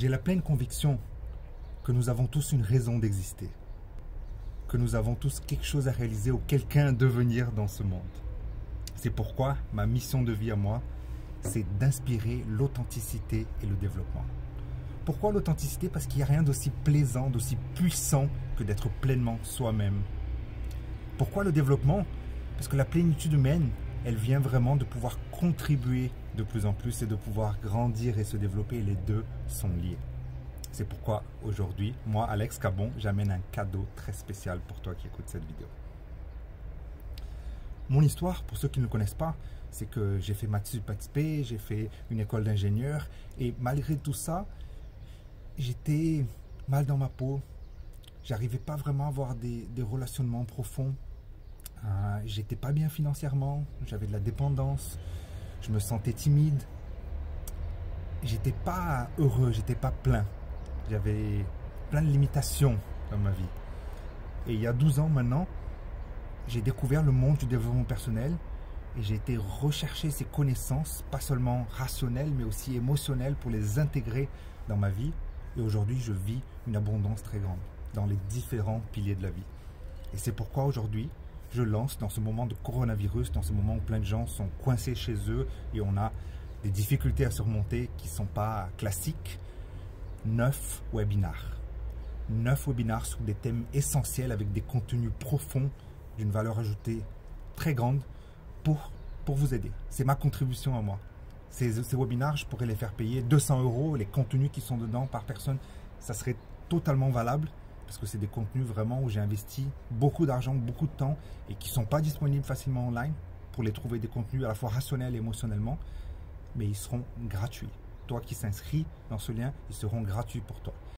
J'ai la pleine conviction que nous avons tous une raison d'exister, que nous avons tous quelque chose à réaliser ou quelqu'un à devenir dans ce monde. C'est pourquoi ma mission de vie à moi, c'est d'inspirer l'authenticité et le développement. Pourquoi l'authenticité? Parce qu'il n'y a rien d'aussi plaisant, d'aussi puissant que d'être pleinement soi-même. Pourquoi le développement? Parce que la plénitude humaine, elle vient vraiment de pouvoir contribuer de plus en plus et de pouvoir grandir et se développer. Et les deux sont liés. C'est pourquoi aujourd'hui, moi, Alex Cabon, j'amène un cadeau très spécial pour toi qui écoutes cette vidéo. Mon histoire, pour ceux qui ne me connaissent pas, c'est que j'ai fait maths sup P, j'ai fait une école d'ingénieur et malgré tout ça, j'étais mal dans ma peau. J'arrivais pas vraiment à avoir des relationnements profonds. J'étais pas bien financièrement, j'avais de la dépendance, je me sentais timide. J'étais pas heureux, j'étais pas plein. J'avais plein de limitations dans ma vie. Et il y a 12 ans maintenant, j'ai découvert le monde du développement personnel et j'ai été rechercher ces connaissances, pas seulement rationnelles, mais aussi émotionnelles pour les intégrer dans ma vie. Et aujourd'hui, je vis une abondance très grande dans les différents piliers de la vie. Et c'est pourquoi aujourd'hui, je lance dans ce moment de coronavirus, dans ce moment où plein de gens sont coincés chez eux et on a des difficultés à surmonter qui ne sont pas classiques, 9 webinars. 9 webinars sur des thèmes essentiels avec des contenus profonds d'une valeur ajoutée très grande pour vous aider. C'est ma contribution à moi. Ces webinars, je pourrais les faire payer 200 €. Les contenus qui sont dedans par personne, ça serait totalement valable parce que c'est des contenus vraiment où j'ai investi beaucoup d'argent, beaucoup de temps et qui ne sont pas disponibles facilement online pour les trouver des contenus à la fois rationnels et émotionnellement, mais ils seront gratuits. Toi qui s'inscris dans ce lien, ils seront gratuits pour toi.